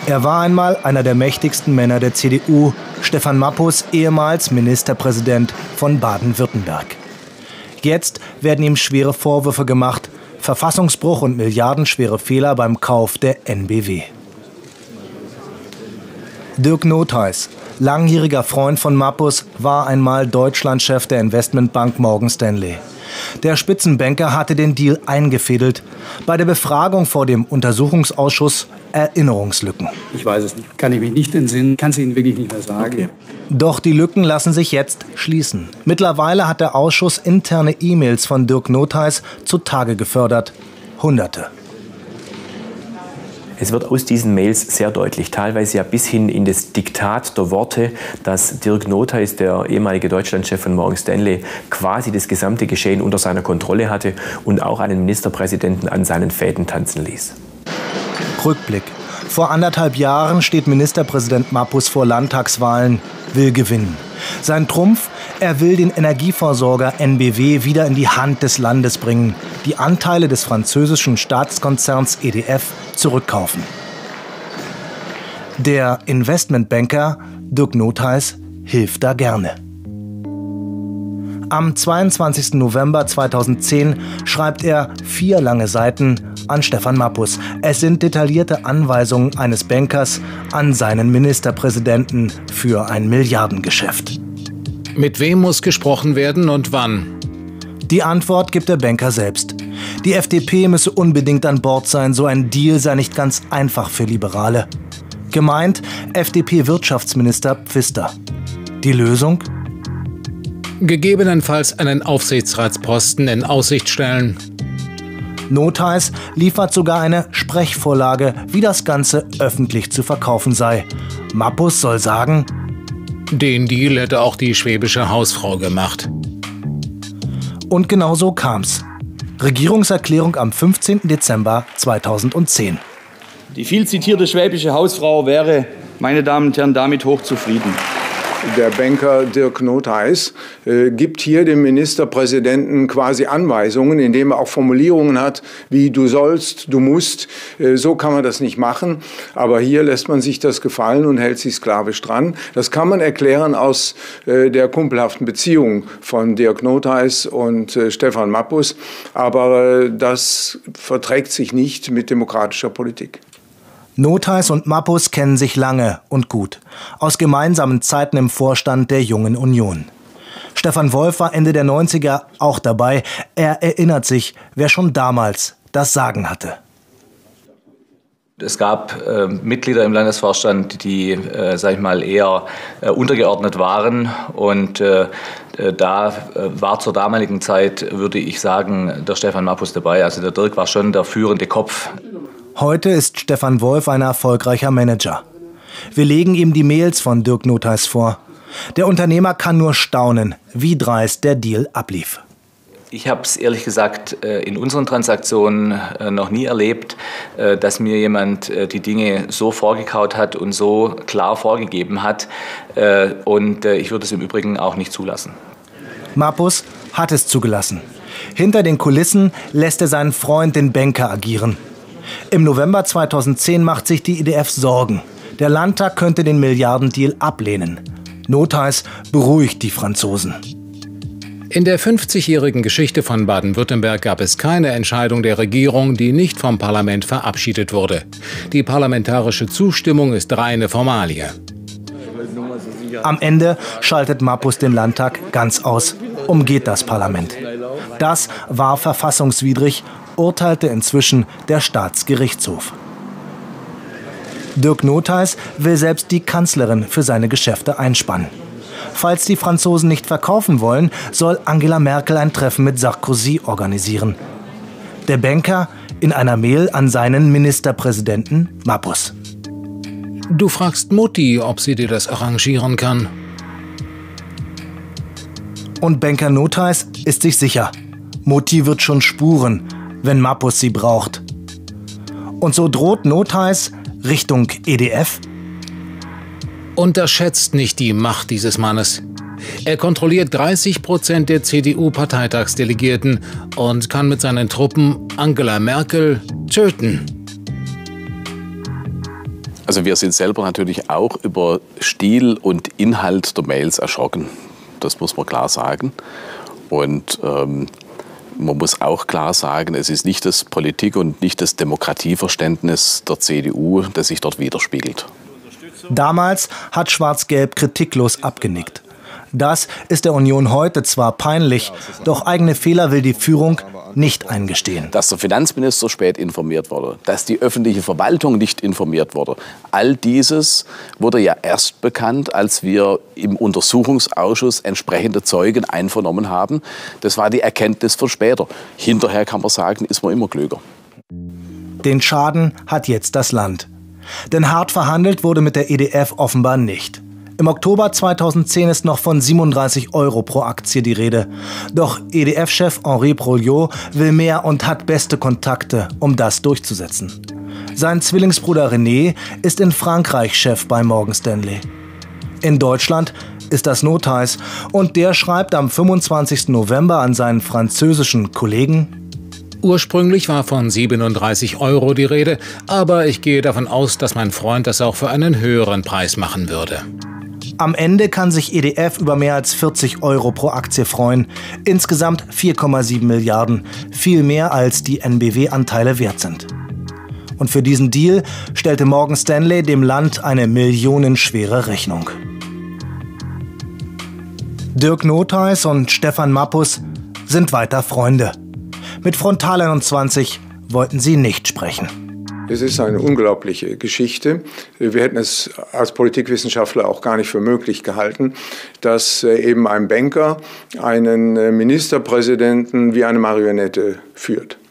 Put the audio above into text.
Er war einmal einer der mächtigsten Männer der CDU, Stefan Mappus, ehemals Ministerpräsident von Baden-Württemberg. Jetzt werden ihm schwere Vorwürfe gemacht, Verfassungsbruch und milliardenschwere Fehler beim Kauf der NBW. Dirk Notheis, langjähriger Freund von Mappus, war einmal Deutschlandchef der Investmentbank Morgan Stanley. Der Spitzenbanker hatte den Deal eingefädelt. Bei der Befragung vor dem Untersuchungsausschuss Erinnerungslücken. Ich weiß es nicht. Kann ich mich nicht entsinnen. Kann es Ihnen wirklich nicht mehr sagen. Okay. Doch die Lücken lassen sich jetzt schließen. Mittlerweile hat der Ausschuss interne E-Mails von Dirk Notheis zutage gefördert. Hunderte. Es wird aus diesen Mails sehr deutlich, teilweise ja bis hin in das Diktat der Worte, dass Dirk Notheis, der ehemalige Deutschlandchef von Morgan Stanley, quasi das gesamte Geschehen unter seiner Kontrolle hatte und auch einen Ministerpräsidenten an seinen Fäden tanzen ließ. Rückblick. Vor 1,5 Jahren steht Ministerpräsident Mappus vor Landtagswahlen, will gewinnen. Sein Trumpf? Er will den Energieversorger NBW wieder in die Hand des Landes bringen, die Anteile des französischen Staatskonzerns EDF zurückkaufen. Der Investmentbanker Dirk Notheis hilft da gerne. Am 22. November 2010 schreibt er 4 lange Seiten an Stefan Mappus. Es sind detaillierte Anweisungen eines Bankers an seinen Ministerpräsidenten für ein Milliardengeschäft. Mit wem muss gesprochen werden und wann? Die Antwort gibt der Banker selbst. Die FDP müsse unbedingt an Bord sein, so ein Deal sei nicht ganz einfach für Liberale. Gemeint FDP-Wirtschaftsminister Pfister. Die Lösung? Gegebenenfalls einen Aufsichtsratsposten in Aussicht stellen. Notheis liefert sogar eine Sprechvorlage, wie das Ganze öffentlich zu verkaufen sei. Mappus soll sagen: Den Deal hätte auch die schwäbische Hausfrau gemacht. Und genau so kam's. Regierungserklärung am 15. Dezember 2010. Die viel zitierte schwäbische Hausfrau wäre, meine Damen und Herren, damit hochzufrieden. Der Banker Dirk Notheis gibt hier dem Ministerpräsidenten quasi Anweisungen, indem er auch Formulierungen hat, wie du sollst, du musst. So kann man das nicht machen. Aber hier lässt man sich das gefallen und hält sich sklavisch dran. Das kann man erklären aus der kumpelhaften Beziehung von Dirk Notheis und Stefan Mappus. Aber das verträgt sich nicht mit demokratischer Politik. Notheis und Mappus kennen sich lange und gut. Aus gemeinsamen Zeiten im Vorstand der Jungen Union. Stefan Wolf war Ende der 90er auch dabei. Er erinnert sich, wer schon damals das Sagen hatte. Es gab Mitglieder im Landesvorstand, die, sag ich mal, eher untergeordnet waren. Und da war zur damaligen Zeit, würde ich sagen, der Stefan Mappus dabei. Also der Dirk war schon der führende Kopf. Heute ist Stefan Wolf ein erfolgreicher Manager. Wir legen ihm die Mails von Dirk Notheis vor. Der Unternehmer kann nur staunen, wie dreist der Deal ablief. Ich habe es ehrlich gesagt in unseren Transaktionen noch nie erlebt, dass mir jemand die Dinge so vorgekaut hat und so klar vorgegeben hat. Und ich würde es im Übrigen auch nicht zulassen. Mappus hat es zugelassen. Hinter den Kulissen lässt er seinen Freund, den Banker, agieren. Im November 2010 macht sich die EDF Sorgen. Der Landtag könnte den Milliardendeal ablehnen. Notheis beruhigt die Franzosen. In der 50-jährigen Geschichte von Baden-Württemberg gab es keine Entscheidung der Regierung, die nicht vom Parlament verabschiedet wurde. Die parlamentarische Zustimmung ist reine Formalie. Am Ende schaltet Mappus den Landtag ganz aus, umgeht das Parlament. Das war verfassungswidrig, urteilte inzwischen der Staatsgerichtshof. Dirk Notheis will selbst die Kanzlerin für seine Geschäfte einspannen. Falls die Franzosen nicht verkaufen wollen, soll Angela Merkel ein Treffen mit Sarkozy organisieren. Der Banker in einer Mail an seinen Ministerpräsidenten Mappus. Du fragst Mutti, ob sie dir das arrangieren kann. Und Banker Notheis ist sich sicher, Mutti wird schon spuren, wenn Mappus sie braucht. Und so droht Notheis Richtung EDF. Unterschätzt nicht die Macht dieses Mannes. Er kontrolliert 30% der CDU-Parteitagsdelegierten und kann mit seinen Truppen Angela Merkel töten. Also wir sind selber natürlich auch über Stil und Inhalt der Mails erschrocken. Das muss man klar sagen. Und man muss auch klar sagen, es ist nicht das Politik- und nicht das Demokratieverständnis der CDU, das sich dort widerspiegelt. Damals hat Schwarz-Gelb kritiklos abgenickt. Das ist der Union heute zwar peinlich, doch eigene Fehler will die Führung nicht eingestehen. Dass der Finanzminister spät informiert wurde, dass die öffentliche Verwaltung nicht informiert wurde, all dieses wurde ja erst bekannt, als wir im Untersuchungsausschuss entsprechende Zeugen einvernommen haben. Das war die Erkenntnis von später. Hinterher kann man sagen, ist man immer klüger. Den Schaden hat jetzt das Land. Denn hart verhandelt wurde mit der EDF offenbar nicht. Im Oktober 2010 ist noch von 37 € pro Aktie die Rede. Doch EDF-Chef Henri Proliot will mehr und hat beste Kontakte, um das durchzusetzen. Sein Zwillingsbruder René ist in Frankreich Chef bei Morgan Stanley. In Deutschland ist das Notheis und der schreibt am 25. November an seinen französischen Kollegen: Ursprünglich war von 37 € die Rede, aber ich gehe davon aus, dass mein Freund das auch für einen höheren Preis machen würde. Am Ende kann sich EDF über mehr als 40 € pro Aktie freuen. Insgesamt 4,7 Milliarden, viel mehr als die NBW-Anteile wert sind. Und für diesen Deal stellte Morgan Stanley dem Land eine millionenschwere Rechnung. Dirk Notheis und Stefan Mappus sind weiter Freunde. Mit Frontal 21 wollten sie nicht sprechen. Es ist eine unglaubliche Geschichte. Wir hätten es als Politikwissenschaftler auch gar nicht für möglich gehalten, dass eben ein Banker einen Ministerpräsidenten wie eine Marionette führt.